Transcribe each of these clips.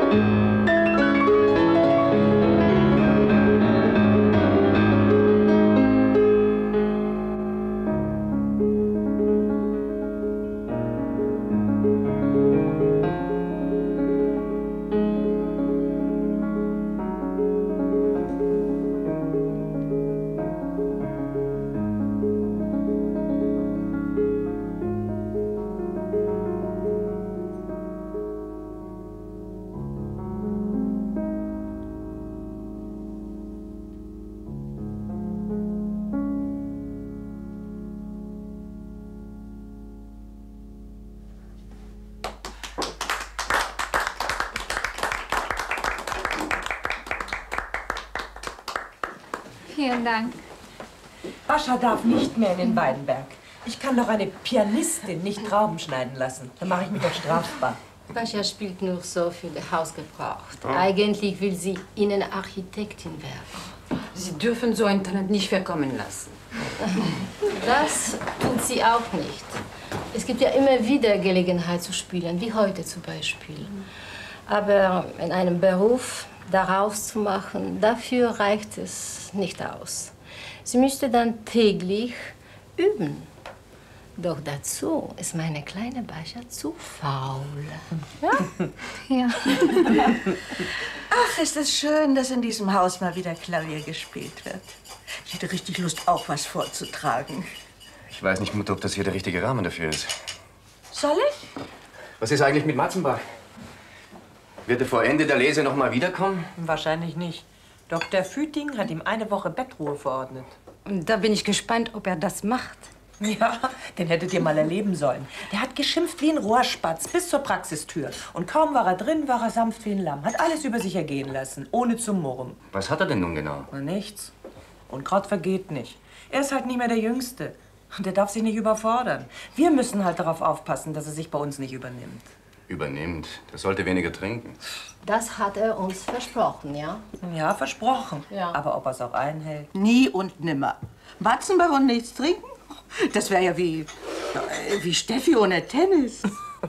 Vielen Dank. Bascha darf nicht mehr in den Weidenberg. Ich kann doch eine Pianistin nicht Trauben schneiden lassen. Dann mache ich mich doch strafbar. Bascha spielt nur so für den Hausgebrauch. Eigentlich will sie Innenarchitektin werden. Sie dürfen so ein Talent nicht verkommen lassen. Das tut sie auch nicht. Es gibt ja immer wieder Gelegenheit zu spielen, wie heute zum Beispiel. Aber in einem Beruf daraus zu machen, dafür reicht es nicht aus. Sie müsste dann täglich üben. Doch dazu ist meine kleine Bascha zu faul. Ja? Ja. Ach, ist es schön, dass in diesem Haus mal wieder Klavier gespielt wird. Ich hätte richtig Lust, auch was vorzutragen. Ich weiß nicht, Mutter, ob das hier der richtige Rahmen dafür ist. Soll ich? Was ist eigentlich mit Matzenbach? Wird er vor Ende der Lese noch mal wiederkommen? Wahrscheinlich nicht. Dr. Füting hat ihm eine Woche Bettruhe verordnet. Und da bin ich gespannt, ob er das macht. Ja, den hättet ihr mal erleben sollen. Der hat geschimpft wie ein Rohrspatz bis zur Praxistür. Und kaum war er drin, war er sanft wie ein Lamm. Hat alles über sich ergehen lassen, ohne zu murren. Was hat er denn nun genau? Na, nichts. Und Grad vergeht nicht. Er ist halt nicht mehr der Jüngste. Und er darf sich nicht überfordern. Wir müssen halt darauf aufpassen, dass er sich bei uns nicht übernimmt. Übernimmt. Der sollte weniger trinken. Das hat er uns versprochen, ja? Ja, versprochen. Ja. Aber ob er es auch einhält? Nie und nimmer. Matzenbach und nichts trinken? Das wäre ja wie Steffi ohne Tennis.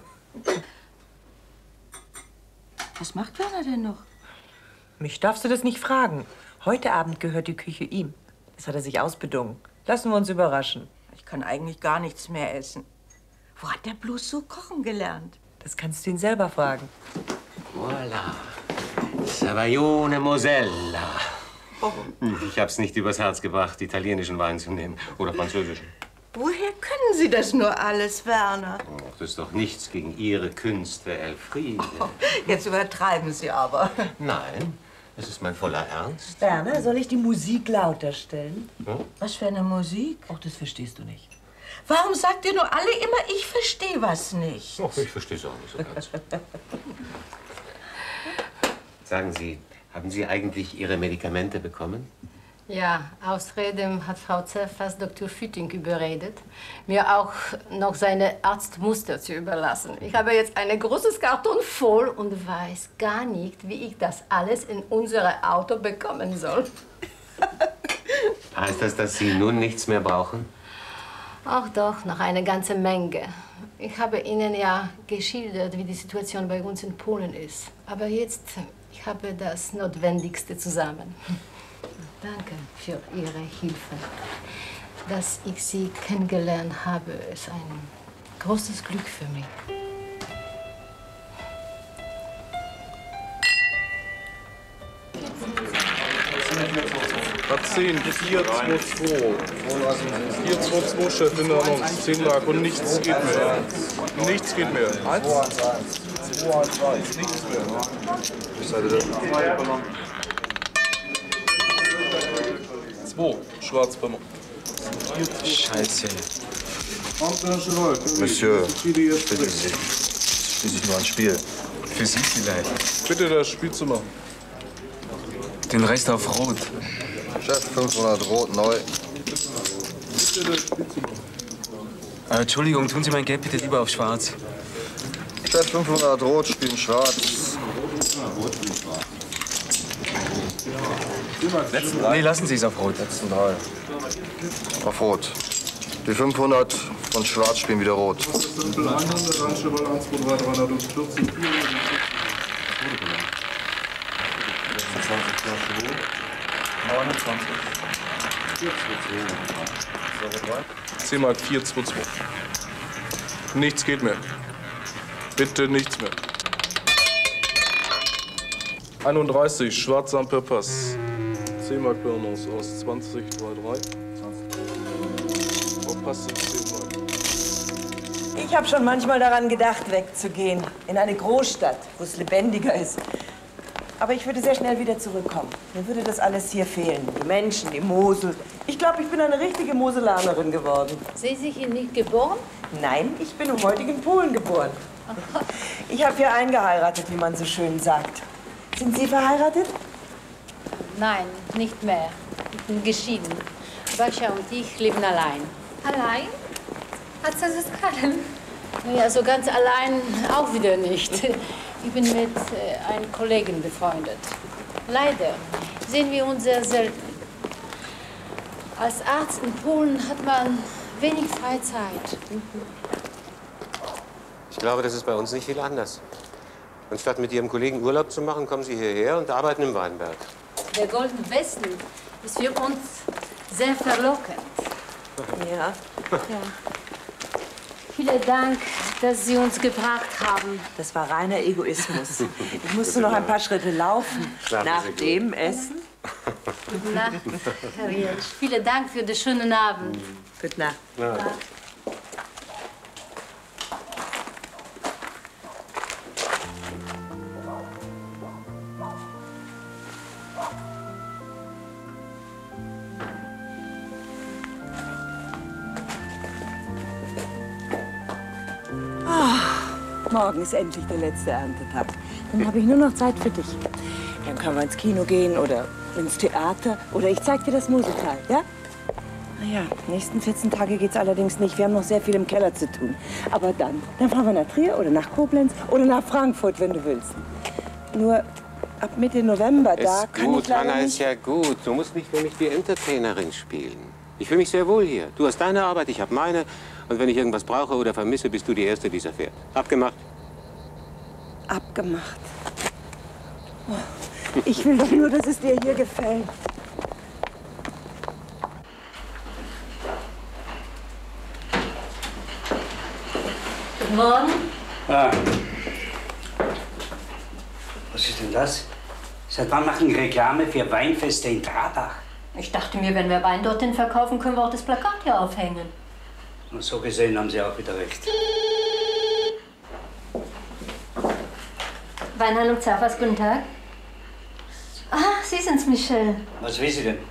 Was macht Werner denn noch? Mich darfst du das nicht fragen. Heute Abend gehört die Küche ihm. Das hat er sich ausbedungen. Lassen wir uns überraschen. Ich kann eigentlich gar nichts mehr essen. Wo hat der bloß so kochen gelernt? Das kannst du ihn selber fragen. Voilà. Savoione Mosella. Oh. Ich hab's nicht übers Herz gebracht, italienischen Wein zu nehmen. Oder französischen. Woher können Sie das nur alles, Werner? Oh, das ist doch nichts gegen Ihre Künste, Elfriede. Oh, jetzt übertreiben Sie aber. Nein, es ist mein voller Ernst. Werner, soll ich die Musik lauter stellen? Hm? Was für eine Musik? Ach, das verstehst du nicht. Warum sagt ihr nur alle immer, ich verstehe was nicht? Ach, ich verstehe es auch nicht so ganz. Sagen Sie, haben Sie eigentlich Ihre Medikamente bekommen? Ja, außerdem hat Frau Zerfass Dr. Füting überredet, mir auch noch seine Arztmuster zu überlassen. Ich habe jetzt ein großes Karton voll und weiß gar nicht, wie ich das alles in unser Auto bekommen soll. Heißt das, dass Sie nun nichts mehr brauchen? Auch doch, noch eine ganze Menge. Ich habe Ihnen ja geschildert, wie die Situation bei uns in Polen ist. Aber jetzt, ich habe das Notwendigste zusammen. Danke für Ihre Hilfe. Dass ich Sie kennengelernt habe, ist ein großes Glück für mich. Platz 10, 4, 2, 2. 4, 2, 2, Chef in der Annonce. 10 Mark und nichts geht mehr. Nichts geht mehr. 1, 2, 1, nichts mehr. Ich seite das. 2, schwarz beim. Scheiße. Monsieur, bitte Sie. Schließlich nur ein Spiel. Für Sie vielleicht. Bitte das Spiel zu machen. Den Rest auf Rot. Chef, 500 Rot, neu. Entschuldigung, tun Sie mein Geld bitte lieber auf Schwarz. Chef, 500 Rot, spielen Schwarz. Nee, lassen Sie es auf Rot. Letzten 3. Auf Rot. Die 500 von Schwarz spielen wieder Rot. 26 Flaschen Hoch. 29. 10 Mark 422. Nichts geht mehr. Bitte nichts mehr. 31, Schwarz per Pass. 10 Mark Burners aus 2023. Oh, passt jetzt 10 Mark. Ich habe schon manchmal daran gedacht, wegzugehen. In eine Großstadt, wo es lebendiger ist. Aber ich würde sehr schnell wieder zurückkommen. Mir würde das alles hier fehlen. Die Menschen, die Mosel. Ich glaube, ich bin eine richtige Moselanerin geworden. Sie sind hier nicht geboren? Nein, ich bin im heutigen Polen geboren. Ich habe hier eingeheiratet, wie man so schön sagt. Sind Sie verheiratet? Nein, nicht mehr. Ich bin geschieden. Basia und ich leben allein. Allein? A co ze Skarem? Ja, so ganz allein auch wieder nicht. Ich bin mit einem Kollegen befreundet. Leider sehen wir uns sehr selten. Als Arzt in Polen hat man wenig Freizeit. Ich glaube, das ist bei uns nicht viel anders. Anstatt mit Ihrem Kollegen Urlaub zu machen, kommen Sie hierher und arbeiten im Weinberg. Der Goldene Westen ist für uns sehr verlockend. Ja. Vielen Dank, dass Sie uns gebracht haben. Das war reiner Egoismus. Ich musste noch ein paar Schritte laufen. Nach dem Essen. Gute Nacht, Herr Riesch. Vielen Dank für den schönen Abend. Gute Nacht. Ja. Morgen ist endlich der letzte Erntetag. Dann habe ich nur noch Zeit für dich. Dann können wir ins Kino gehen oder ins Theater. Oder ich zeig dir das Musical, ja? Naja, die nächsten 14 Tage geht's allerdings nicht. Wir haben noch sehr viel im Keller zu tun. Aber dann fahren wir nach Trier oder nach Koblenz oder nach Frankfurt, wenn du willst. Nur ab Mitte November, da Ist kann gut, ich leider Hanna, nicht... ist ja gut. Du musst nicht für mich die Entertainerin spielen. Ich fühle mich sehr wohl hier. Du hast deine Arbeit, ich habe meine. Und wenn ich irgendwas brauche oder vermisse, bist du die Erste, die es erfährt. Abgemacht? Abgemacht. Oh, ich will doch nur, dass es dir hier gefällt. Guten Morgen. Ah. Was ist denn das? Seit wann machen Reklame für Weinfeste in Trabach? Ich dachte mir, wenn wir Wein dorthin verkaufen, können wir auch das Plakat hier aufhängen. Und so gesehen haben Sie auch wieder recht. Weinhandlung Zafas, guten Tag. Ah, Sie sind's, Michelle. Was will sie denn?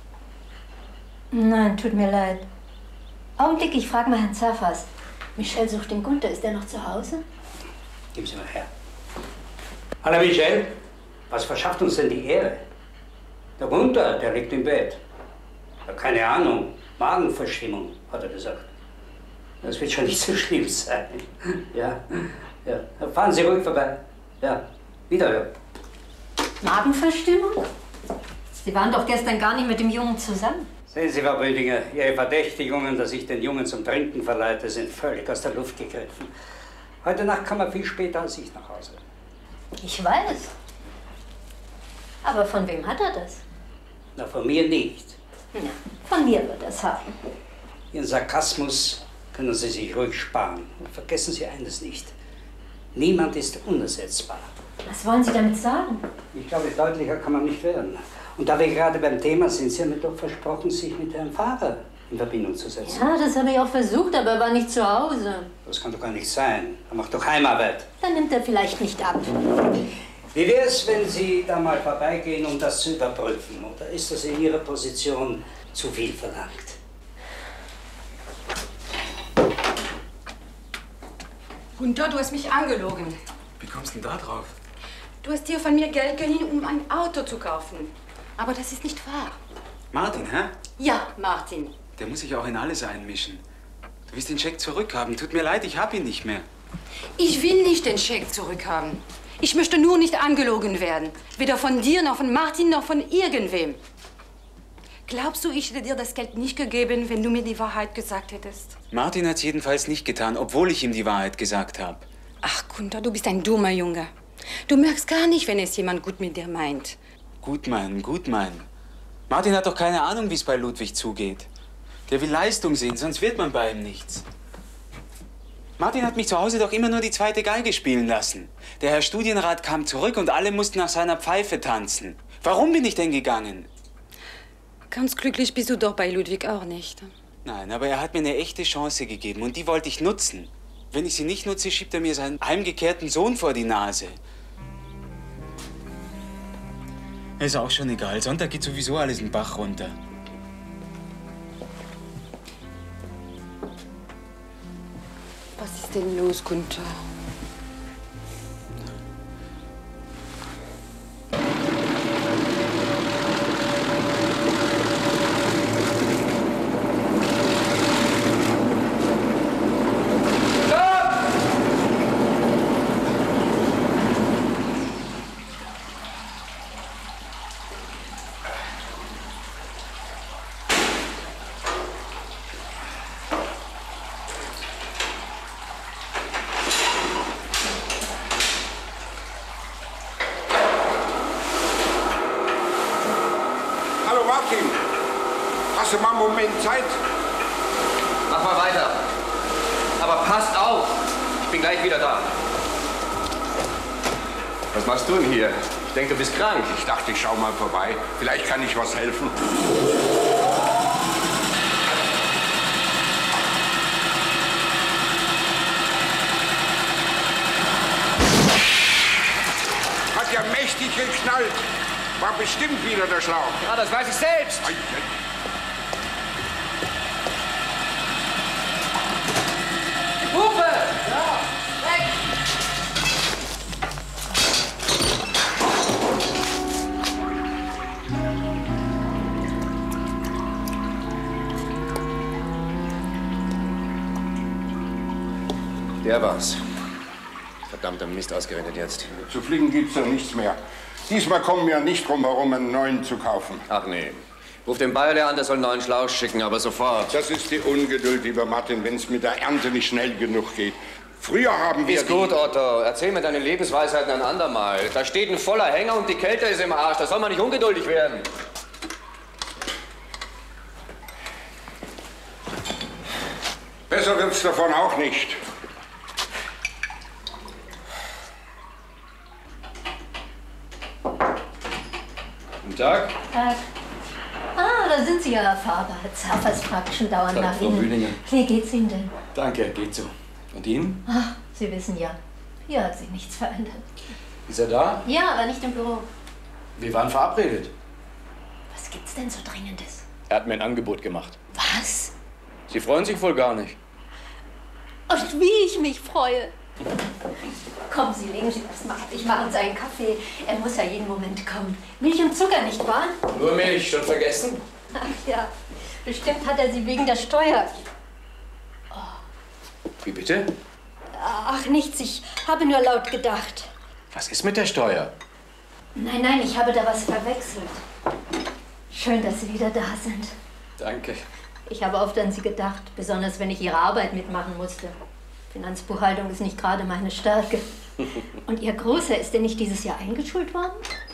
Nein, tut mir leid. Augenblick, ich frage mal Herrn Zafas. Michelle sucht den Gunther. Ist der noch zu Hause? Geben Sie mal her. Hallo Michel, was verschafft uns denn die Ehre? Der Gunther, der liegt im Bett. Ja, keine Ahnung, Magenverstimmung, hat er gesagt. Das wird schon nicht so schlimm sein. Ja, ja. Fahren Sie ruhig vorbei. Ja, wiederhören. Magenverstimmung? Sie waren doch gestern gar nicht mit dem Jungen zusammen. Sehen Sie, Frau Bödinger, Ihre Verdächtigungen, dass ich den Jungen zum Trinken verleite, sind völlig aus der Luft gegriffen. Heute Nacht kam er viel später als ich nach Hause. Ich weiß. Aber von wem hat er das? Na, von mir nicht. Na, von mir wird er es haben. Ihren Sarkasmus können Sie sich ruhig sparen. Und vergessen Sie eines nicht. Niemand ist unersetzbar. Was wollen Sie damit sagen? Ich glaube, deutlicher kann man nicht werden. Und da wir gerade beim Thema sind, Sie haben mir doch versprochen, sich mit Herrn Pfarrer in Verbindung zu setzen. Ja, das habe ich auch versucht, aber er war nicht zu Hause. Das kann doch gar nicht sein. Er macht doch Heimarbeit. Dann nimmt er vielleicht nicht ab. Wie wäre es, wenn Sie da mal vorbeigehen, um das zu überprüfen? Oder ist das in Ihrer Position zu viel verlangt? Gunther, du hast mich angelogen. Wie kommst du denn da drauf? Du hast dir von mir Geld geliehen, um ein Auto zu kaufen. Aber das ist nicht wahr. Martin, hä? Ja, Martin. Der muss sich auch in alles einmischen. Du willst den Scheck zurückhaben. Tut mir leid, ich hab ihn nicht mehr. Ich will nicht den Scheck zurückhaben. Ich möchte nur nicht angelogen werden. Weder von dir, noch von Martin, noch von irgendwem. Glaubst du, ich hätte dir das Geld nicht gegeben, wenn du mir die Wahrheit gesagt hättest? Martin hat's jedenfalls nicht getan, obwohl ich ihm die Wahrheit gesagt habe. Ach, Gunther, du bist ein dummer Junge. Du merkst gar nicht, wenn es jemand gut mit dir meint. Gut meinen, gut meinen. Martin hat doch keine Ahnung, wie es bei Ludwig zugeht. Der will Leistung sehen, sonst wird man bei ihm nichts. Martin hat mich zu Hause doch immer nur die zweite Geige spielen lassen. Der Herr Studienrat kam zurück und alle mussten nach seiner Pfeife tanzen. Warum bin ich denn gegangen? Ganz glücklich bist du doch bei Ludwig auch nicht. Nein, aber er hat mir eine echte Chance gegeben und die wollte ich nutzen. Wenn ich sie nicht nutze, schiebt er mir seinen heimgekehrten Sohn vor die Nase. Ist auch schon egal. Sonntag geht sowieso alles den Bach runter. Was ist denn los, Gunther? Hast du mal einen Moment Zeit? Mach mal weiter. Aber passt auf. Ich bin gleich wieder da. Was machst du denn hier? Ich denke, du bist krank. Ich dachte, ich schau mal vorbei. Vielleicht kann ich was helfen. Hat ja mächtig geknallt. War bestimmt wieder der Schlauch. Ja, das weiß ich selbst. Hupe! Ja, weg! Der war's. Verdammter Mist, ausgerechnet jetzt. Zu fliegen gibt's ja nichts mehr. Diesmal kommen wir nicht drum herum, einen neuen zu kaufen. Ach nee. Ruf den Bayer an, der soll einen neuen Schlauch schicken, aber sofort. Das ist die Ungeduld, lieber Martin, wenn es mit der Ernte nicht schnell genug geht. Früher haben wir... Ist gut, Otto. Erzähl mir deine Lebensweisheiten ein andermal. Da steht ein voller Hänger und die Kälte ist im Arsch. Da soll man nicht ungeduldig werden. Besser wird's davon auch nicht. Guten Tag. Tag. Ah, da sind Sie ja, Herr Faber. Herr Zaffers fragt schon dauernd nach Frau Ihnen. Bühlinger. Wie geht's Ihnen denn? Danke, geht so. Und Ihnen? Ach, Sie wissen ja, hier hat sich nichts verändert. Ist er da? Ja, aber nicht im Büro. Wir waren verabredet. Was gibt's denn so Dringendes? Er hat mir ein Angebot gemacht. Was? Sie freuen sich wohl gar nicht. Und wie ich mich freue. Kommen Sie, legen Sie das mal ab. Ich mache uns einen Kaffee. Er muss ja jeden Moment kommen. Milch und Zucker, nicht wahr? Nur Milch, schon vergessen? Ach ja, bestimmt hat er Sie wegen der Steuer. Wie bitte? Ach, nichts. Ich habe nur laut gedacht. Was ist mit der Steuer? Nein, nein, ich habe da was verwechselt. Schön, dass Sie wieder da sind. Danke. Ich habe oft an Sie gedacht, besonders wenn ich Ihre Arbeit mitmachen musste. Finanzbuchhaltung ist nicht gerade meine Stärke. Und Ihr Großer, ist denn nicht dieses Jahr eingeschult worden?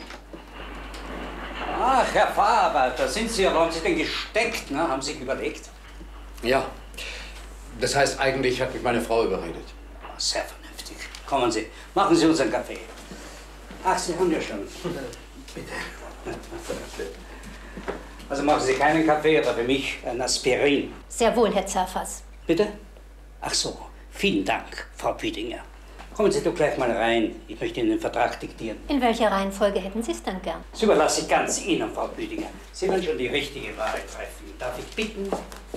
Ach, Herr Faber, da sind Sie ja. Wo haben Sie denn gesteckt? Ne? Haben Sie sich überlegt? Ja. Das heißt, eigentlich hat mich meine Frau überredet. Sehr vernünftig. Kommen Sie, machen Sie uns einen Kaffee. Ach, Sie haben ja schon. Bitte. Also machen Sie keinen Kaffee, aber für mich ein Aspirin. Sehr wohl, Herr Zaffers. Bitte? Ach so, vielen Dank, Frau Bühlinger. Kommen Sie doch gleich mal rein. Ich möchte Ihnen den Vertrag diktieren. In welcher Reihenfolge hätten Sie es dann gern? Das überlasse ich ganz Ihnen, Frau Bühlinger. Sie werden schon die richtige Wahl treffen. Darf ich bitten?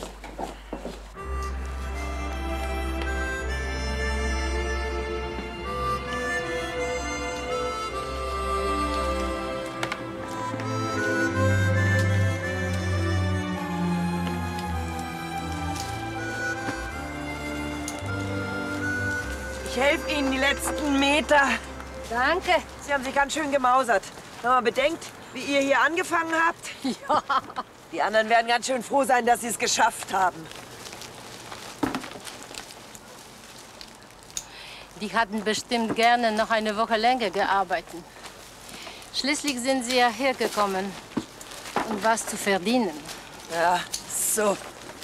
Ich helfe Ihnen die letzten Meter. Danke. Sie haben sich ganz schön gemausert. Wenn man bedenkt, wie ihr hier angefangen habt. Ja. Die anderen werden ganz schön froh sein, dass Sie es geschafft haben. Die hatten bestimmt gerne noch eine Woche länger gearbeitet. Schließlich sind sie ja hergekommen, um was zu verdienen. Ja, so.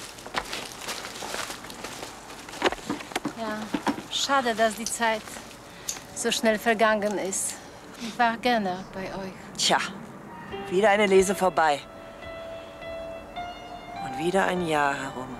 Ja, schade, dass die Zeit so schnell vergangen ist. Ich war gerne bei euch. Tja, wieder eine Lese vorbei. Und wieder ein Jahr herum.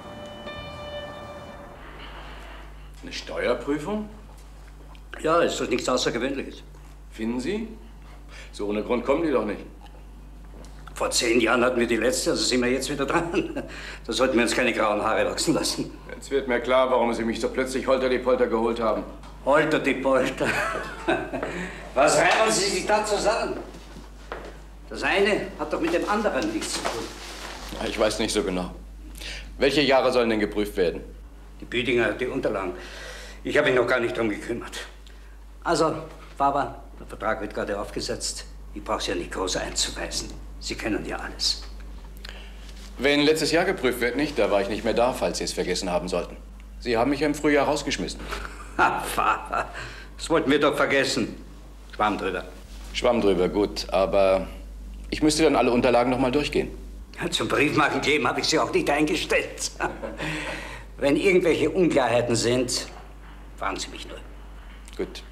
Eine Steuerprüfung? Ja, ist doch nichts Außergewöhnliches. Finden Sie? So ohne Grund kommen die doch nicht. Vor 10 Jahren hatten wir die letzte, also sind wir jetzt wieder dran. Da sollten wir uns keine grauen Haare wachsen lassen. Jetzt wird mir klar, warum Sie mich so plötzlich holter die Polter geholt haben. Holter die Polter. Was reimen Sie sich da zusammen? Das eine hat doch mit dem anderen nichts zu tun. Ich weiß nicht so genau. Welche Jahre sollen denn geprüft werden? Die Büdinger, die Unterlagen. Ich habe mich noch gar nicht drum gekümmert. Also, Faber, der Vertrag wird gerade aufgesetzt. Ich brauche Sie ja nicht groß einzuweisen. Sie kennen ja alles. Wenn letztes Jahr geprüft wird, nicht? Da war ich nicht mehr da, falls Sie es vergessen haben sollten. Sie haben mich ja im Frühjahr rausgeschmissen. Ha, Faber, das wollten wir doch vergessen. Schwamm drüber. Schwamm drüber, gut. Aber ich müsste dann alle Unterlagen noch mal durchgehen. Ja, zum Briefmarken geben habe ich Sie auch nicht eingestellt. Wenn irgendwelche Unklarheiten sind, fragen Sie mich nur. Gut.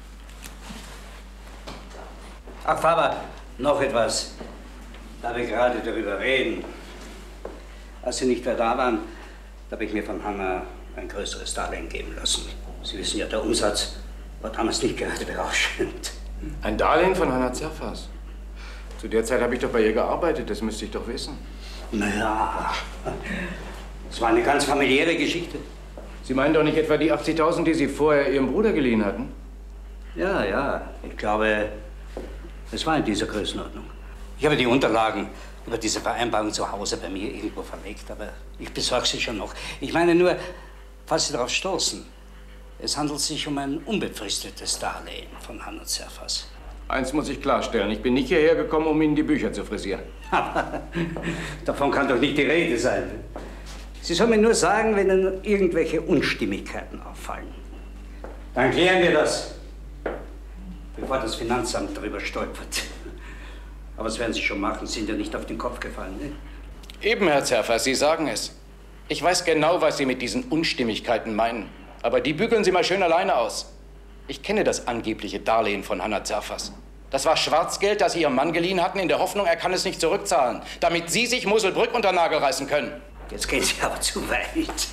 Ach, Faber, noch etwas. Da wir gerade darüber reden. Als Sie nicht mehr da waren, habe ich mir von Hanna ein größeres Darlehen geben lassen. Sie wissen ja, der Umsatz war damals nicht gerade berauschend. Ein Darlehen von Hanna Zerfas? Zu der Zeit habe ich doch bei ihr gearbeitet, das müsste ich doch wissen. Naja, es war eine ganz familiäre Geschichte. Sie meinen doch nicht etwa die 80.000, die Sie vorher Ihrem Bruder geliehen hatten? Ja, ja, ich glaube, es war in dieser Größenordnung. Ich habe die Unterlagen über diese Vereinbarung zu Hause bei mir irgendwo verlegt, aber ich besorge sie schon noch. Ich meine nur, falls Sie darauf stoßen, es handelt sich um ein unbefristetes Darlehen von Hanna Zerfas. Eins muss ich klarstellen, ich bin nicht hierher gekommen, um Ihnen die Bücher zu frisieren. Davon kann doch nicht die Rede sein. Sie sollen mir nur sagen, wenn Ihnen irgendwelche Unstimmigkeiten auffallen. Dann klären wir das, bevor das Finanzamt darüber stolpert. Aber das werden Sie schon machen, sind ja nicht auf den Kopf gefallen, ne? Eben, Herr Zerfas, Sie sagen es. Ich weiß genau, was Sie mit diesen Unstimmigkeiten meinen. Aber die bügeln Sie mal schön alleine aus. Ich kenne das angebliche Darlehen von Hanna Zerfas. Das war Schwarzgeld, das Sie Ihrem Mann geliehen hatten, in der Hoffnung, er kann es nicht zurückzahlen, damit Sie sich Muselbrück unter den Nagel reißen können. Jetzt gehen Sie aber zu weit.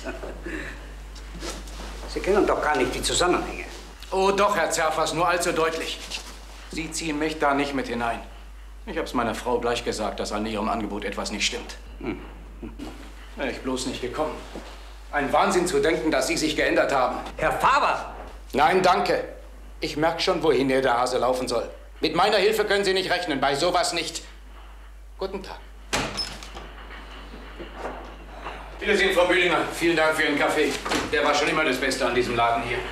Sie kennen doch gar nicht die Zusammenhänge. Oh doch, Herr Zerfas, nur allzu deutlich. Sie ziehen mich da nicht mit hinein. Ich hab's meiner Frau gleich gesagt, dass an ihrem Angebot etwas nicht stimmt. Wäre ich bloß nicht gekommen. Ein Wahnsinn zu denken, dass Sie sich geändert haben. Herr Faber! Nein, danke. Ich merke schon, wohin hier der Hase laufen soll. Mit meiner Hilfe können Sie nicht rechnen, bei sowas nicht. Guten Tag. Wiedersehen, Frau Bühlinger. Vielen Dank für Ihren Kaffee. Der war schon immer das Beste an diesem Laden hier.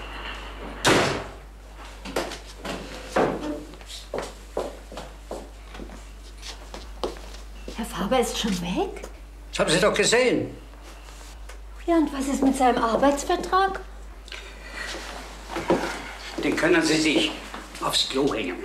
Herr Faber ist schon weg? Das haben Sie doch gesehen. Ja, und was ist mit seinem Arbeitsvertrag? Den können Sie sich aufs Klo hängen.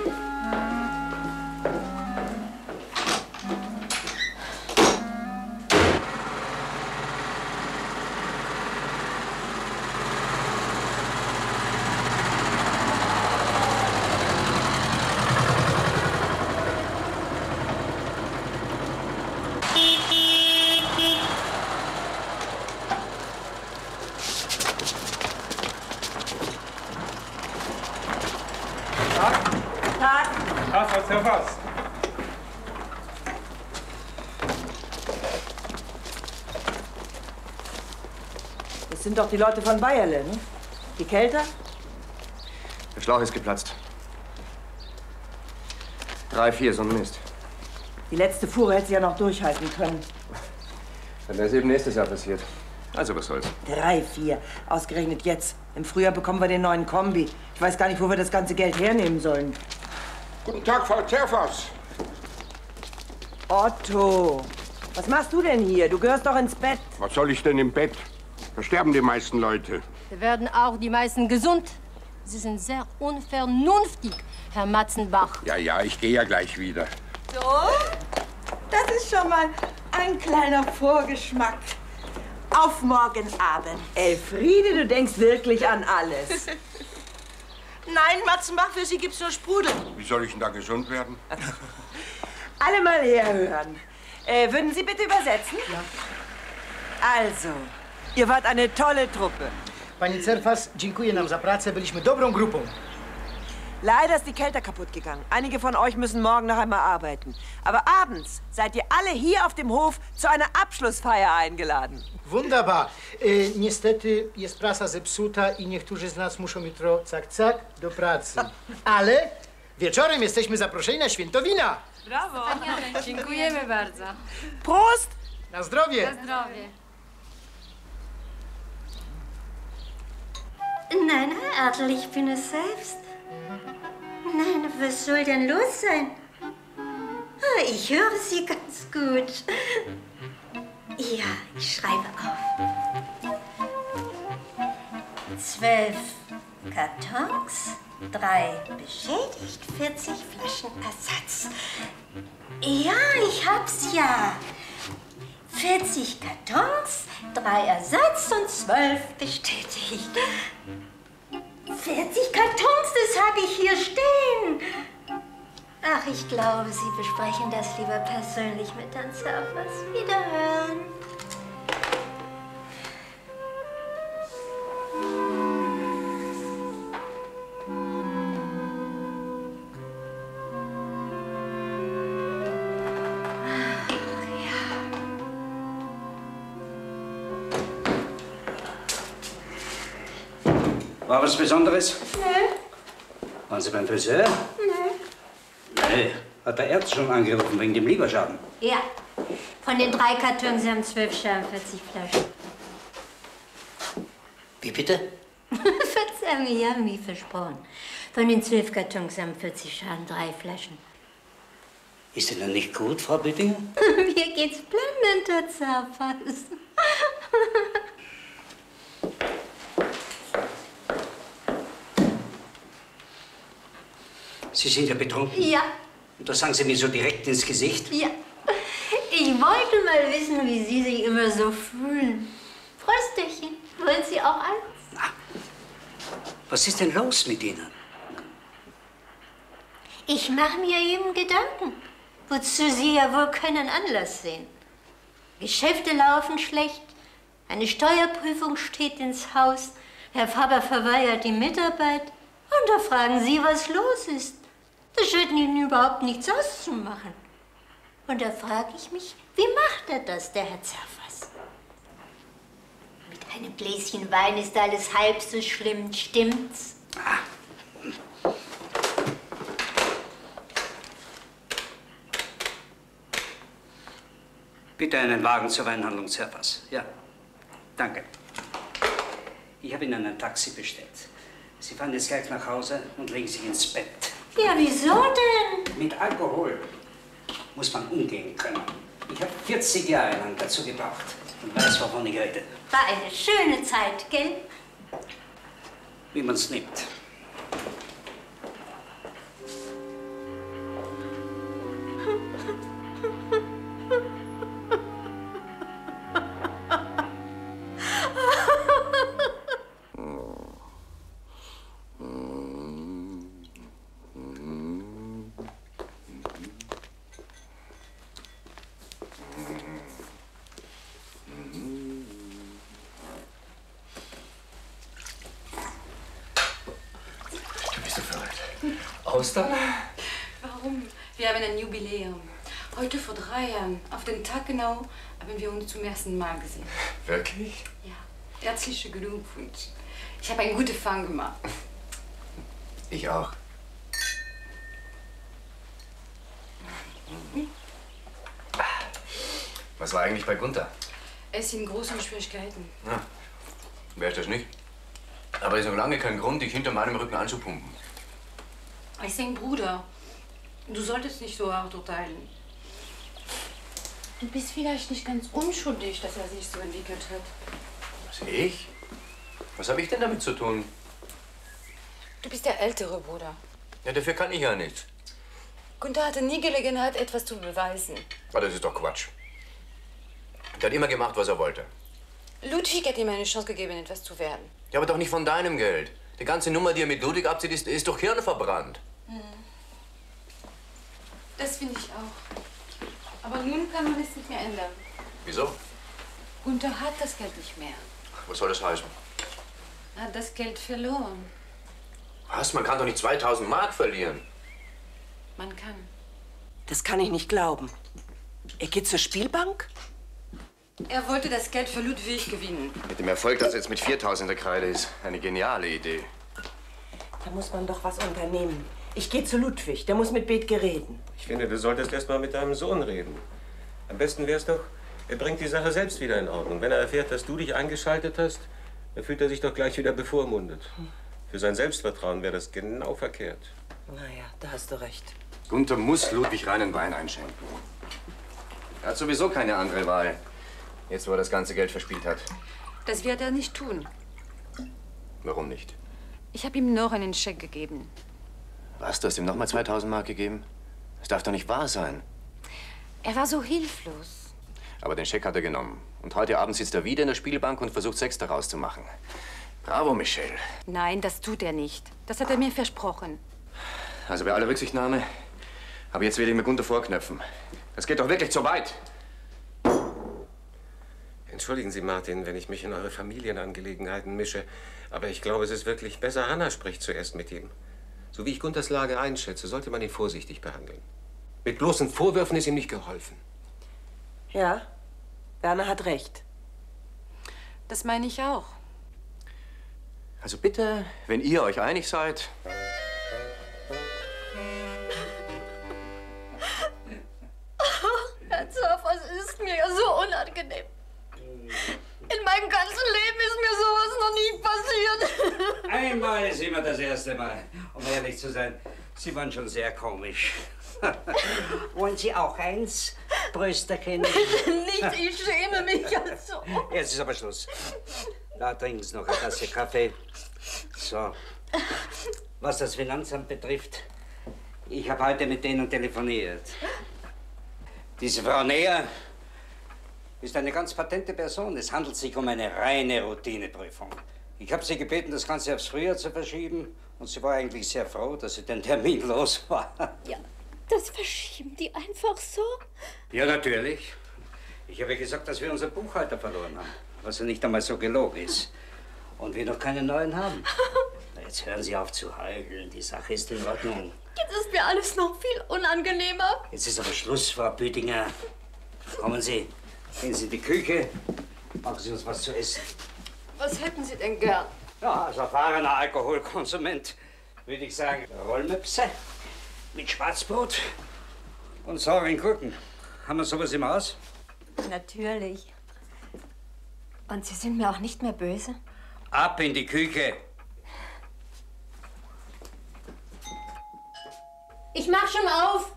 Das sind doch die Leute von Bayerle, ne? Die Kelter? Der Schlauch ist geplatzt. 3, 4, so ein Mist. Die letzte Fuhre hätte sie ja noch durchhalten können. Dann wäre es eben nächstes Jahr passiert. Also, was soll's. 3, 4. Ausgerechnet jetzt. Im Frühjahr bekommen wir den neuen Kombi. Ich weiß gar nicht, wo wir das ganze Geld hernehmen sollen. Guten Tag, Frau Zerfas. Otto, was machst du denn hier? Du gehörst doch ins Bett. Was soll ich denn im Bett? Da sterben die meisten Leute. werden auch die meisten gesund. Sie sind sehr unvernünftig, Herr Matzenbach. Ja, ja, ich gehe ja gleich wieder. So, das ist schon mal ein kleiner Vorgeschmack auf morgen Abend. Elfriede, du denkst wirklich an alles. Nein, Matzenbach, für Sie gibt's nur Sprudel. Wie soll ich denn da gesund werden? Alle mal herhören. Würden Sie bitte übersetzen? Ja. Also, ihr wart eine tolle Truppe. Pani Cerfas, dziękuję nam za pracę. Byliśmy dobrą grupą. Leider ist die Kälte kaputt gegangen. Einige von euch müssen morgen noch einmal arbeiten. Aber abends seid ihr alle hier auf dem Hof zu einer Abschlussfeier eingeladen. Wunderbar. Niestety jest prasa zepsuta i niektórzy z nas muszą jutro cak do pracy. Ale wieczorem jesteśmy zaproszeni na święto wina. Brawo. Dziękujemy bardzo. Prost! Na zdrowie. Na zdrowie. Nein, Herr Ertl, ich bin es selbst. Nein, was soll denn los sein? Ah, ich höre Sie ganz gut. Ja, ich schreibe auf. 12 Kartons, 3 beschädigt, 40 Flaschen Ersatz. Ja, ich hab's ja. 40 Kartons, 3 Ersatz und 12 bestätigt. 40 Kartons, das habe ich hier stehen. Ach, ich glaube, Sie besprechen das lieber persönlich mit Herrn Cerfas. Wiederhören. War was Besonderes? Nö. Waren Sie beim Friseur? Nö. Nee. Hat der Arzt schon angerufen wegen dem Leberschaden? Ja. Von den 3 Kartons haben 12 Scherben 40 Flaschen. Wie bitte? Verzeihung, ich habe mich versprochen. Von den 12 Kartons haben 40 Scherben 3 Flaschen. Ist Ihnen nicht gut, Frau Büttinger? Mir geht's blendend, Herr Cerfas. Sie sind ja betrunken. Ja. Und das sagen Sie mir so direkt ins Gesicht? Ja. Ich wollte mal wissen, wie Sie sich immer so fühlen. Frösterchen, wollen Sie auch eins? Was ist denn los mit Ihnen? Ich mache mir eben Gedanken, wozu Sie ja wohl keinen Anlass sehen. Geschäfte laufen schlecht, eine Steuerprüfung steht ins Haus, Herr Faber verweigert die Mitarbeit und da fragen Sie, was los ist. Da scheint Ihnen überhaupt nichts auszumachen. Und da frage ich mich, wie macht er das, der Herr Cerfas? Mit einem Gläschen Wein ist alles halb so schlimm, stimmt's? Bitte einen Wagen zur Weinhandlung Cerfas. Ja, danke. Ich habe Ihnen ein Taxi bestellt. Sie fahren jetzt gleich nach Hause und legen sich ins Bett. Ja, wieso denn? Mit Alkohol muss man umgehen können. Ich habe 40 Jahre lang dazu gebraucht und weiß, wovon ich rede. War eine schöne Zeit, gell? Wie man es nimmt. Ostern? Warum? Wir haben ein Jubiläum. Heute vor 3 Jahren, auf den Tag genau, haben wir uns zum ersten Mal gesehen. Wirklich? Ja, herzlichen Glückwunsch. Ich habe einen guten Fang gemacht. Ich auch. Was war eigentlich bei Gunther? Er ist in großen Schwierigkeiten. Ja, wer ist das nicht? Aber ist noch lange kein Grund, dich hinter meinem Rücken anzupumpen. Er ist dein Bruder. Du solltest nicht so hart urteilen. Du bist vielleicht nicht ganz unschuldig, dass er sich so entwickelt hat. Was, ich? Was habe ich denn damit zu tun? Du bist der ältere Bruder. Ja, dafür kann ich ja nichts. Gunther hatte nie Gelegenheit, etwas zu beweisen. Aber das ist doch Quatsch. Der hat immer gemacht, was er wollte. Ludwig hat ihm eine Chance gegeben, etwas zu werden. Ja, aber doch nicht von deinem Geld. Die ganze Nummer, die er mit Ludwig abzieht, ist doch hirnverbrannt. Das finde ich auch. Aber nun kann man es nicht mehr ändern. Wieso? Gunther hat das Geld nicht mehr. Was soll das heißen? Er hat das Geld verloren. Was? Man kann doch nicht 2000 Mark verlieren. Man kann. Das kann ich nicht glauben. Er geht zur Spielbank? Er wollte das Geld für Ludwig gewinnen. Mit dem Erfolg, dass er jetzt mit 4000 in der Kreide ist. Eine geniale Idee. Da muss man doch was unternehmen. Ich gehe zu Ludwig, der muss mit Bethke reden. Ich finde, du solltest erst mal mit deinem Sohn reden. Am besten wär's doch, er bringt die Sache selbst wieder in Ordnung. Wenn er erfährt, dass du dich eingeschaltet hast, dann fühlt er sich doch gleich wieder bevormundet. Für sein Selbstvertrauen wäre das genau verkehrt. Naja, da hast du recht. Gunther muss Ludwig reinen Wein einschenken. Er hat sowieso keine andere Wahl. Jetzt, wo er das ganze Geld verspielt hat. Das wird er nicht tun. Warum nicht? Ich habe ihm noch einen Scheck gegeben. Was? Du hast ihm nochmal 2000 Mark gegeben? Das darf doch nicht wahr sein. Er war so hilflos. Aber den Scheck hat er genommen. Und heute Abend sitzt er wieder in der Spielbank und versucht, 6 daraus zu machen. Bravo, Michel. Nein, das tut er nicht. Das hat er mir versprochen. Also bei aller Rücksichtnahme, aber jetzt werde ich mir Gunther vorknöpfen. Das geht doch wirklich zu weit. Entschuldigen Sie, Martin, wenn ich mich in eure Familienangelegenheiten mische. Aber ich glaube, es ist wirklich besser, Hanna spricht zuerst mit ihm. So wie ich Gunthers Lage einschätze, sollte man ihn vorsichtig behandeln. Mit bloßen Vorwürfen ist ihm nicht geholfen. Ja, Werner hat recht. Das meine ich auch. Also bitte, wenn ihr euch einig seid. Herr Zerf, es ist mir ja so unangenehm. In meinem ganzen Leben ist mir sowas noch nie passiert. Einmal ist immer das erste Mal. Um ehrlich zu sein, Sie waren schon sehr komisch. Wollen Sie auch eins, Brösterchen? Nicht, ich schäme mich also. Jetzt ist aber Schluss. Da trinken Sie noch eine Tasse Kaffee. So. Was das Finanzamt betrifft, ich habe heute mit denen telefoniert. Diese Frau Neher ist eine ganz patente Person. Es handelt sich um eine reine Routineprüfung. Ich habe sie gebeten, das Ganze aufs Frühjahr zu verschieben. Und sie war eigentlich sehr froh, dass sie den Termin los war. Ja, das verschieben die einfach so? Ja, natürlich. Ich habe gesagt, dass wir unseren Buchhalter verloren haben. Was ja nicht einmal so gelogen ist. Und wir noch keinen neuen haben. Na, jetzt hören Sie auf zu heulen. Die Sache ist in Ordnung. Jetzt ist mir alles noch viel unangenehmer. Jetzt ist aber Schluss, Frau Büdinger. Kommen Sie, gehen Sie in die Küche. Machen Sie uns was zu essen. Was hätten Sie denn gern? Ja, als erfahrener Alkoholkonsument würde ich sagen, Rollmöpse mit Schwarzbrot und sauren Gurken. Haben wir sowas im Haus? Natürlich. Und Sie sind mir auch nicht mehr böse? Ab in die Küche. Ich mach schon auf.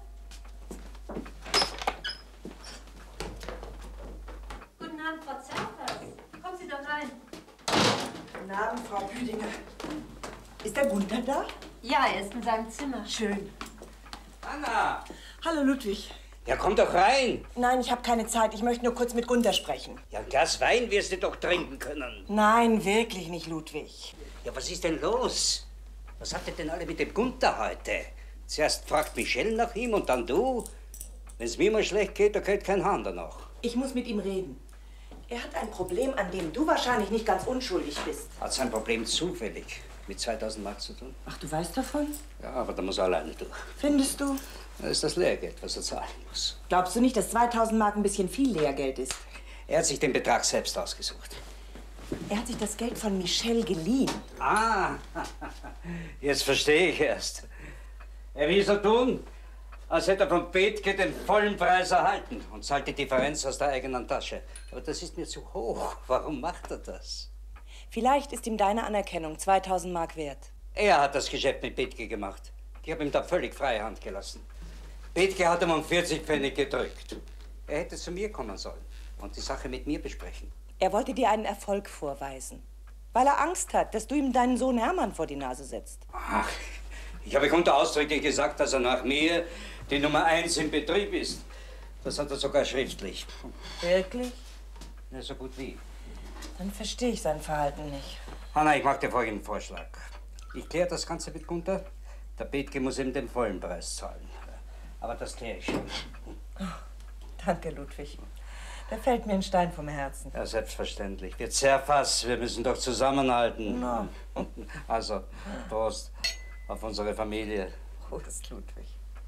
Guten Abend, Frau Zerfers. Kommen Sie doch rein. Guten Abend, Frau Büdinger. Ist der Gunther da? Ja, er ist in seinem Zimmer. Schön. Anna! Hallo, Ludwig. Ja, komm doch rein. Nein, ich habe keine Zeit. Ich möchte nur kurz mit Gunther sprechen. Ja, ein Glas Wein wirst du doch trinken können. Nein, wirklich nicht, Ludwig. Ja, was ist denn los? Was habt ihr denn alle mit dem Gunther heute? Zuerst fragt Michel nach ihm und dann du. Wenn es mir mal schlecht geht, da geht kein Hahn danach. Ich muss mit ihm reden. Er hat ein Problem, an dem du wahrscheinlich nicht ganz unschuldig bist. Hat sein Problem zufällig mit 2000 Mark zu tun? Ach, du weißt davon? Ja, aber da muss er alleine durch. Findest du? Das ist das Lehrgeld, was er zahlen muss. Glaubst du nicht, dass 2000 Mark ein bisschen viel Lehrgeld ist? Er hat sich den Betrag selbst ausgesucht. Er hat sich das Geld von Michel geliehen. Ah, jetzt verstehe ich erst. Er will so tun, als hätte er von Bethke den vollen Preis erhalten und zahlt die Differenz aus der eigenen Tasche. Aber das ist mir zu hoch. Warum macht er das? Vielleicht ist ihm deine Anerkennung 2000 Mark wert. Er hat das Geschäft mit Bethke gemacht. Ich habe ihm da völlig freie Hand gelassen. Bethke hat ihm um 40 Pfennig gedrückt. Er hätte zu mir kommen sollen und die Sache mit mir besprechen. Er wollte dir einen Erfolg vorweisen. Weil er Angst hat, dass du ihm deinen Sohn Hermann vor die Nase setzt. Ach, ich habe Gunther ausdrücklich gesagt, dass er nach mir die Nummer 1 im Betrieb ist. Das hat er sogar schriftlich. Wirklich? Na, so gut wie. Dann verstehe ich sein Verhalten nicht. Hanna, ich mache dir folgenden Vorschlag. Ich kläre das Ganze mit Gunther. Der Bethke muss ihm den vollen Preis zahlen. Aber das kläre ich schon. Oh, danke, Ludwig. Da fällt mir ein Stein vom Herzen. Ja, selbstverständlich. Wir Zerfass, wir müssen doch zusammenhalten. Na. Also, Prost auf unsere Familie. Prost, Ludwig.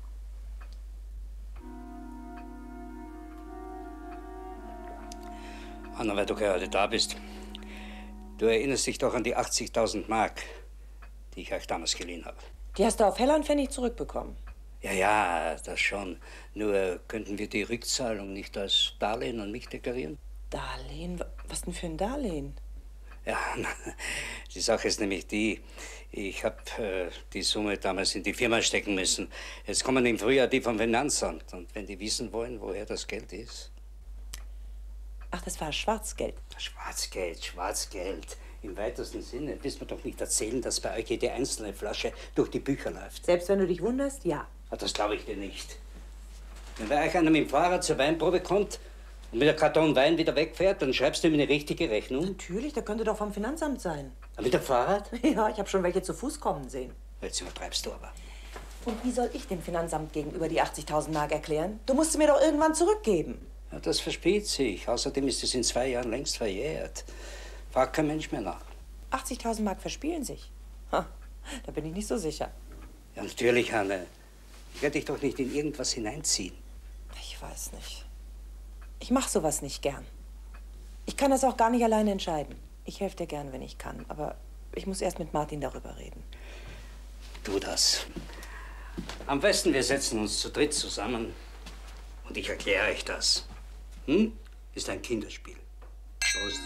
Anna, weil du gerade da bist. Du erinnerst dich doch an die 80.000 Mark, die ich euch damals geliehen habe. Die hast du auf Heller und Pfennig zurückbekommen. Ja, ja, das schon. Nur könnten wir die Rückzahlung nicht als Darlehen an mich deklarieren? Darlehen? Was denn für ein Darlehen? Ja, die Sache ist nämlich die, ich habe die Summe damals in die Firma stecken müssen. Jetzt kommen im Frühjahr die vom Finanzamt. Und wenn die wissen wollen, woher das Geld ist... Ach, das war Schwarzgeld. Schwarzgeld, Schwarzgeld. Im weitesten Sinne. Willst du mir doch nicht erzählen, dass bei euch jede einzelne Flasche durch die Bücher läuft? Selbst wenn du dich wunderst, ja. Das glaube ich dir nicht. Wenn bei euch einer mit dem Fahrrad zur Weinprobe kommt und mit der Karton Wein wieder wegfährt, dann schreibst du ihm eine richtige Rechnung? Natürlich, der könnte doch vom Finanzamt sein. Mit dem Fahrrad? Ja, ich habe schon welche zu Fuß kommen sehen. Jetzt übertreibst du aber. Und wie soll ich dem Finanzamt gegenüber die 80.000 Mark erklären? Du musst sie mir doch irgendwann zurückgeben. Ja, das verspielt sich. Außerdem ist es in 2 Jahren längst verjährt. Fragt kein Mensch mehr nach. 80.000 Mark verspielen sich. Ha, da bin ich nicht so sicher. Ja, natürlich, Hanne. Ich werde dich doch nicht in irgendwas hineinziehen. Ich weiß nicht. Ich mache sowas nicht gern. Ich kann das auch gar nicht alleine entscheiden. Ich helfe dir gern, wenn ich kann. Aber ich muss erst mit Martin darüber reden. Tu das. Am besten, wir setzen uns zu dritt zusammen und ich erkläre euch das. Hm? Ist ein Kinderspiel. Prost.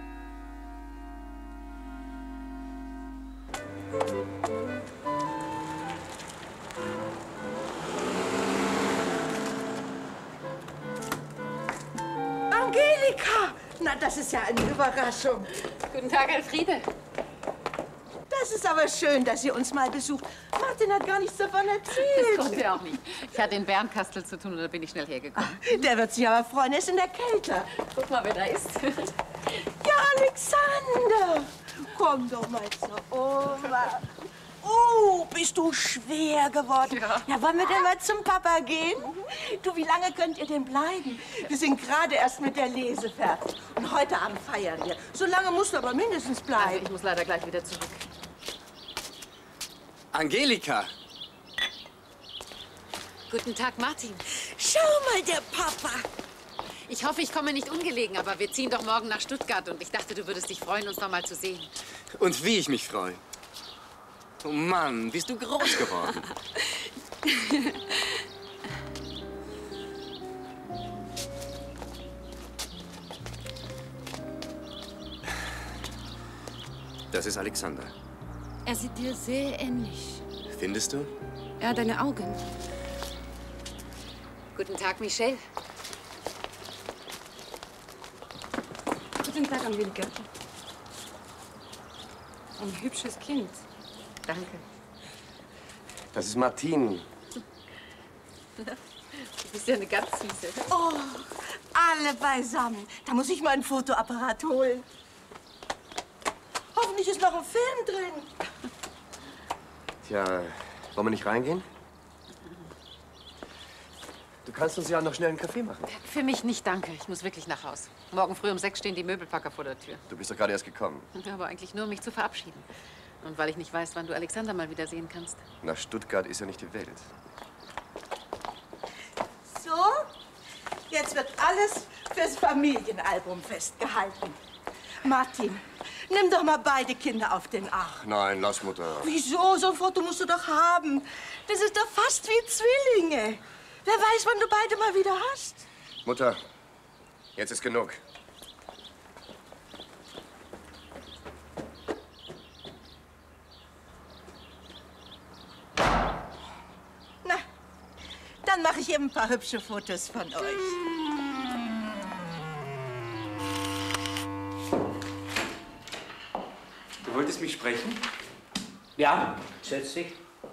Angelika! Na, das ist ja eine Überraschung. Guten Tag, Elfriede. Das ist aber schön, dass ihr uns mal besucht. Martin hat gar nichts davon erzählt. Das konnte er auch nicht. Ich hatte in Bernkastel zu tun und da bin ich schnell hergekommen. Der wird sich aber freuen, er ist in der Kälte. Guck mal, wer da ist. Ja, Alexander! Komm doch mal zur Oma. Oh, bist du schwer geworden. Ja, wollen wir denn mal zum Papa gehen? Du, wie lange könnt ihr denn bleiben? Wir sind gerade erst mit der Lese fertig. Und heute Abend feiern wir. So lange musst du aber mindestens bleiben. Also, ich muss leider gleich wieder zurück. Angelika! Guten Tag, Martin. Schau mal, der Papa. Ich hoffe, ich komme nicht ungelegen, aber wir ziehen doch morgen nach Stuttgart und ich dachte, du würdest dich freuen, uns noch mal zu sehen. Und wie ich mich freue. Oh Mann, bist du groß geworden. Das ist Alexander. Er sieht dir sehr ähnlich. Findest du? Er hat deine Augen. Guten Tag, Michelle. Guten Tag, Angelika. Ein hübsches Kind. Danke. Das ist Martin. Du bist ja eine ganz Süße. Oh, alle beisammen. Da muss ich mal einen Fotoapparat holen. Hoffentlich ist noch ein Film drin. Tja, wollen wir nicht reingehen? Du kannst uns ja noch schnell einen Kaffee machen. Für mich nicht, danke. Ich muss wirklich nach Haus. Morgen früh um 6 stehen die Möbelpacker vor der Tür. Du bist doch gerade erst gekommen. Aber eigentlich nur, um mich zu verabschieden. Und weil ich nicht weiß, wann du Alexander mal wiedersehen kannst. Nach Stuttgart ist ja nicht die Welt. So, jetzt wird alles fürs Familienalbum festgehalten. Martin, nimm doch mal beide Kinder auf den Arm. Nein, lass, Mutter. Wieso? So ein Foto musst du doch haben. Das ist doch fast wie Zwillinge. Wer weiß, wann du beide mal wieder hast. Mutter, jetzt ist genug. Na, dann mache ich eben ein paar hübsche Fotos von euch. wolltest mich sprechen? Ja, setz dich.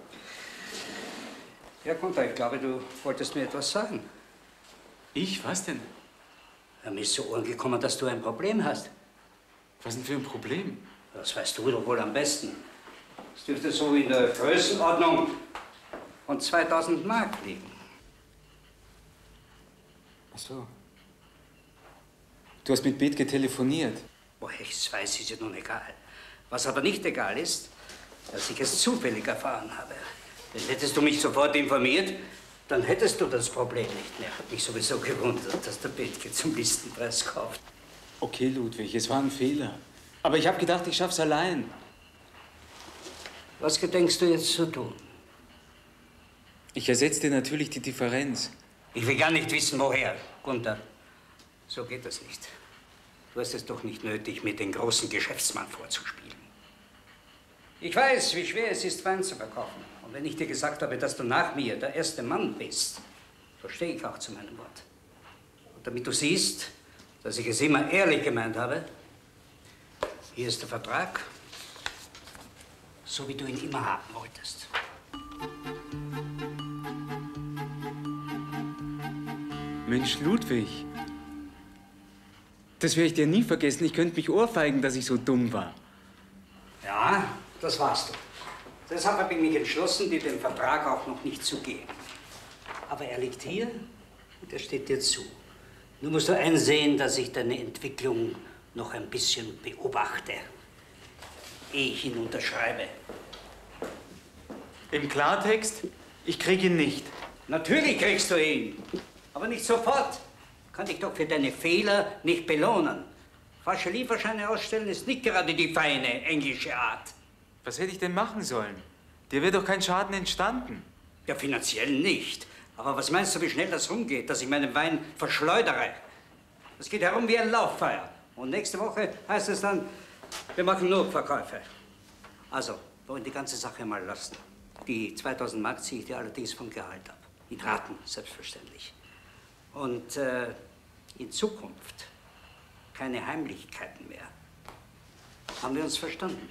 Ja, Gunther, ich glaube, du wolltest mir etwas sagen. Ich? Was denn? Mir ist zu Ohren gekommen, dass du ein Problem hast. Was denn für ein Problem? Das weißt du doch wohl am besten. Es dürfte so in der Größenordnung von 2000 Mark liegen. Ach so. Du hast mit Bethke telefoniert. Woher ich es weiß, ist ja nun egal. Was aber nicht egal ist, dass ich es zufällig erfahren habe. Denn hättest du mich sofort informiert, dann hättest du das Problem nicht mehr. Hat mich sowieso gewundert, dass der Bethke zum Listenpreis kauft. Okay, Ludwig, es war ein Fehler. Aber ich habe gedacht, ich schaff's allein. Was gedenkst du jetzt zu tun? Ich ersetze dir natürlich die Differenz. Ich will gar nicht wissen, woher, Gunther. So geht das nicht. Du hast es doch nicht nötig, mit dem großen Geschäftsmann vorzuspielen. Ich weiß, wie schwer es ist, Wein zu verkaufen. Und wenn ich dir gesagt habe, dass du nach mir der erste Mann bist, so stehe ich auch zu meinem Wort. Und damit du siehst, dass ich es immer ehrlich gemeint habe, hier ist der Vertrag, so wie du ihn immer haben wolltest. Mensch, Ludwig. Das werde ich dir nie vergessen. Ich könnte mich ohrfeigen, dass ich so dumm war. Ja, das warst du. Deshalb habe ich mich entschlossen, dir den Vertrag auch noch nicht zu geben. Aber er liegt hier und er steht dir zu. Nur musst du einsehen, dass ich deine Entwicklung noch ein bisschen beobachte, ehe ich ihn unterschreibe. Im Klartext, ich krieg ihn nicht. Natürlich kriegst du ihn, aber nicht sofort. Kann dich doch für deine Fehler nicht belohnen. Falsche Lieferscheine ausstellen ist nicht gerade die feine englische Art. Was hätte ich denn machen sollen? Dir wäre doch kein Schaden entstanden. Ja, finanziell nicht. Aber was meinst du, wie schnell das rumgeht, dass ich meinen Wein verschleudere? Das geht herum wie ein Lauffeuer. Und nächste Woche heißt es dann, wir machen nur Verkäufe. Also, wollen die ganze Sache mal lassen. Die 2000 Mark ziehe ich dir allerdings vom Gehalt ab. In Raten, selbstverständlich. Und in Zukunft keine Heimlichkeiten mehr. Haben wir uns verstanden?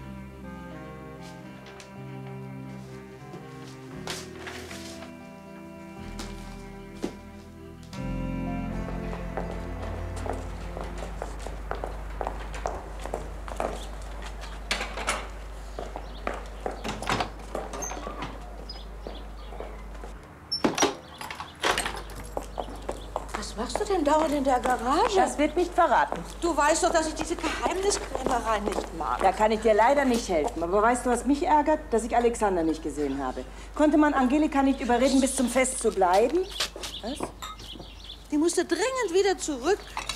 Was machst du denn dauernd in der Garage? Das wird nicht verraten. Du weißt doch, dass ich diese Geheimniskrämerei nicht mag. Da kann ich dir leider nicht helfen. Aber weißt du, was mich ärgert? Dass ich Alexander nicht gesehen habe. Konnte man Angelika nicht überreden, bis zum Fest zu bleiben? Was? Die musste dringend wieder zurück.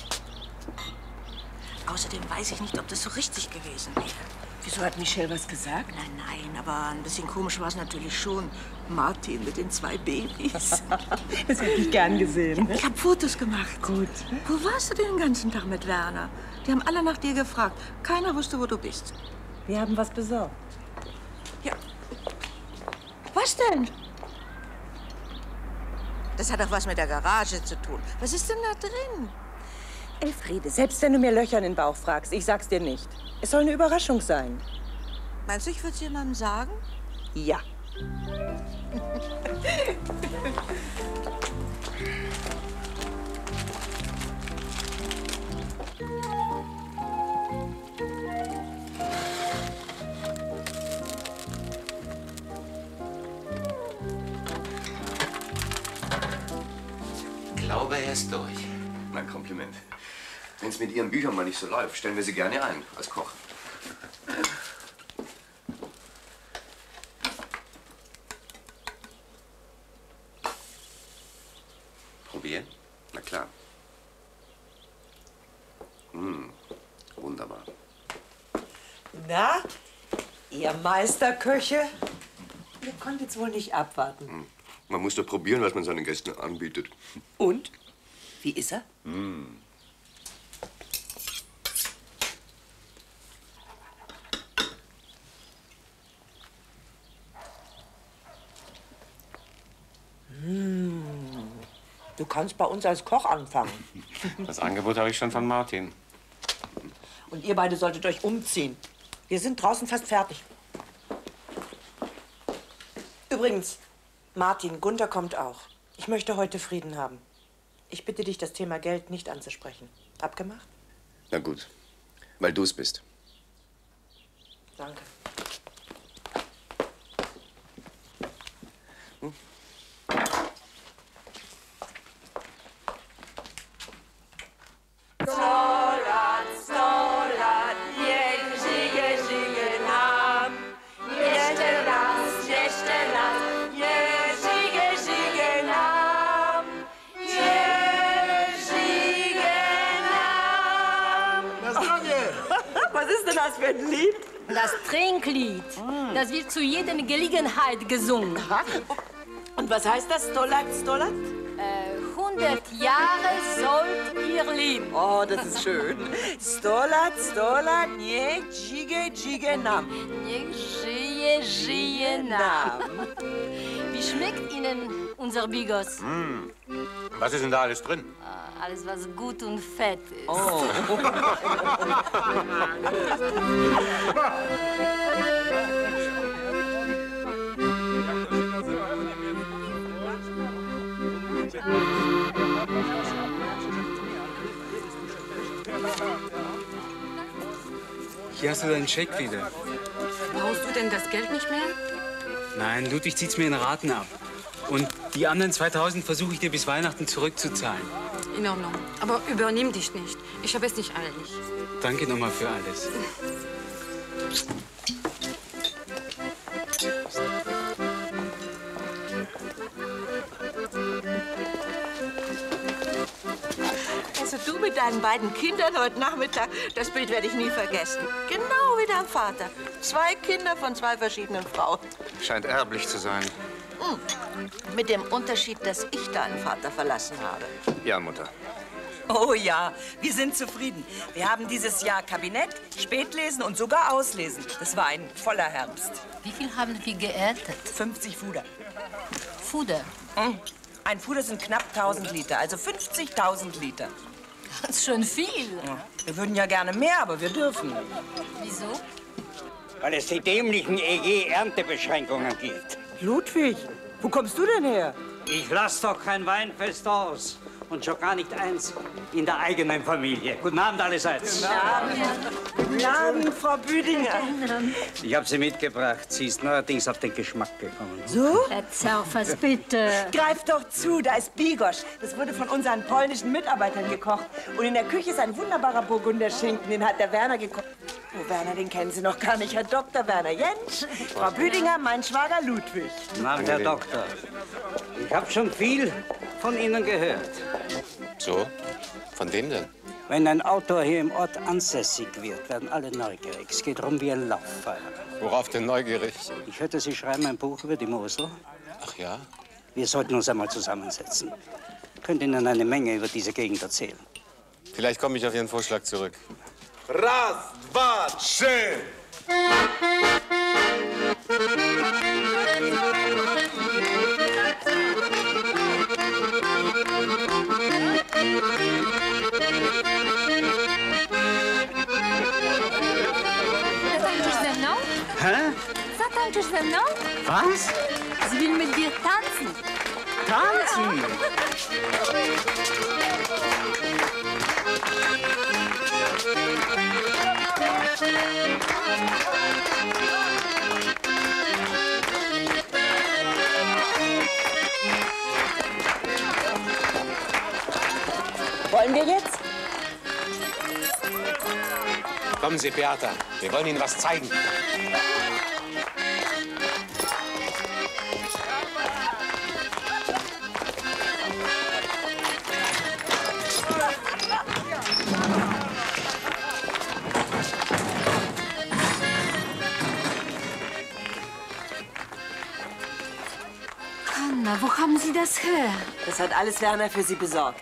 Außerdem weiß ich nicht, ob das so richtig gewesen wäre. Wieso hat Michelle was gesagt? Nein, aber ein bisschen komisch war es natürlich schon. Martin mit den 2 Babys. Das hätte ich gern gesehen. Ich habe Fotos gemacht. Gut. Wo warst du den ganzen Tag mit Werner? Die haben alle nach dir gefragt. Keiner wusste, wo du bist. Wir haben was besorgt. Ja. Was denn? Das hat doch was mit der Garage zu tun. Was ist denn da drin? Elfriede, selbst wenn du mir Löcher in den Bauch fragst, ich sag's dir nicht. Es soll eine Überraschung sein. Meinst du, ich würde es jemandem sagen? Ja. Ich glaube, er ist durch. Mein Kompliment. Wenn es mit Ihren Büchern mal nicht so läuft, stellen wir Sie gerne ein, als Koch. Probieren? Na klar. Wunderbar. Na, ihr Meisterköche? Ihr konntet wohl nicht abwarten. Man muss doch probieren, was man seinen Gästen anbietet. Und? Wie ist er? Du kannst bei uns als Koch anfangen. Das Angebot habe ich schon von Martin. Und ihr beide solltet euch umziehen. Wir sind draußen fast fertig. Übrigens, Martin, Gunther kommt auch. Ich möchte heute Frieden haben. Ich bitte dich, das Thema Geld nicht anzusprechen. Abgemacht? Na gut, weil du es bist. Danke. Was ist denn das für ein Lied? Das Trinklied. Das wird zu jeder Gelegenheit gesungen. Und was heißt das? Stolat, Stolat? 100 Jahre sollt ihr leben. Oh, das ist schön. Stolat, Stolat, nie, Jige, Jige, Nam. Niech żyje, żyje nam. Wie schmeckt Ihnen unser Bigos? Was ist denn da alles drin? Alles, was gut und fett ist. Oh. Hier hast du deinen Scheck wieder. Brauchst du denn das Geld nicht mehr? Nein, Ludwig zieht's mir in Raten ab. Und die anderen 2000 versuche ich dir bis Weihnachten zurückzuzahlen. In Ordnung. Aber übernimm dich nicht. Ich habe es nicht eilig. Danke nochmal für alles. Also du mit deinen beiden Kindern heute Nachmittag, das Bild werde ich nie vergessen. Genau wie dein Vater. 2 Kinder von 2 verschiedenen Frauen. Scheint erblich zu sein. Mit dem Unterschied, dass ich deinen Vater verlassen habe. Ja, Mutter. Oh ja, wir sind zufrieden. Wir haben dieses Jahr Kabinett, Spätlesen und sogar Auslesen. Das war ein voller Herbst. Wie viel haben wir geerntet? 50 Fuder. Fuder? Ein Fuder sind knapp 1000 Liter, also 50.000 Liter. Das ist schon viel. Ja. Wir würden ja gerne mehr, aber wir dürfen. Wieso? Weil es die dämlichen EG-Erntebeschränkungen gibt. Ludwig, wo kommst du denn her? Ich lass doch kein Weinfest aus. Und schon gar nicht eins in der eigenen Familie. Guten Abend allerseits. Guten Abend, Frau Büdinger. Ich habe sie mitgebracht. Sie ist neuerdings auf den Geschmack gekommen. So? Herr Zerfers, bitte. Greif doch zu, da ist Bigos. Das wurde von unseren polnischen Mitarbeitern gekocht. Und in der Küche ist ein wunderbarer Burgunderschinken, den hat der Werner gekocht. Oh, Werner, den kennen Sie noch gar nicht, Herr Dr. Werner Jentsch. Frau Büdinger, mein Schwager Ludwig. Guten Abend, Herr Doktor. Ich habe schon viel von Ihnen gehört. So? Von wem denn? Wenn ein Autor hier im Ort ansässig wird, werden alle neugierig. Es geht rum wie ein Lauffeuer. Worauf denn neugierig? Ich hörte, Sie schreiben ein Buch über die Mosel. Ach ja? Wir sollten uns einmal zusammensetzen. Ich könnte Ihnen eine Menge über diese Gegend erzählen. Vielleicht komme ich auf Ihren Vorschlag zurück. Raz, dwa, trzy! Zatańczysz ze mną? Hä? Zatańczysz ze mną? Was? Sie will mit dir tanzen. Tanzen? Wollen wir jetzt? Kommen Sie, Beata. Wir wollen Ihnen was zeigen. Hanna, wo haben Sie das her? Das hat alles Werner für Sie besorgt.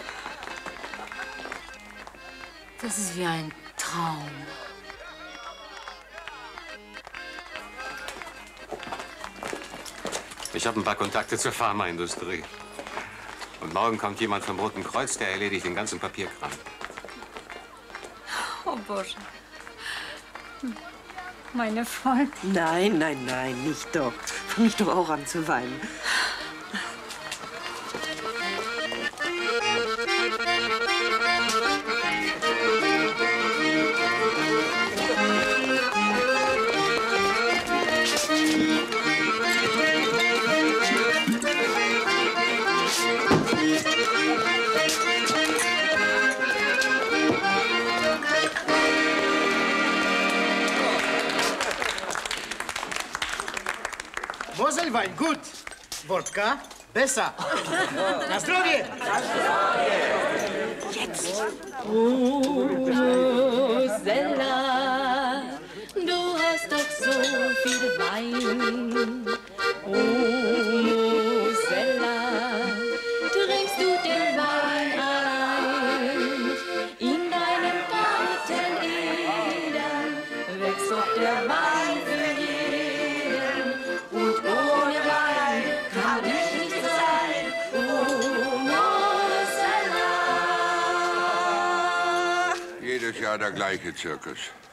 Das ist wie ein Traum. Ich habe ein paar Kontakte zur Pharmaindustrie. Und morgen kommt jemand vom Roten Kreuz, der erledigt den ganzen Papierkram. O Boże. meine Freund. Nein, nein, nein, nicht doch. Fang mich doch auch an zu weinen. Moselwein, gut. Wodka, besser. Na zdrowie! Jetzt! Rosella, du hast doch so viel Wein. Rosella, trinkst du den Wein allein? In deinem Garten Eden wächst doch der Wein für jeden. Und ohne Wein kann ich nicht sein. Jedes Jahr der gleiche Zirkus.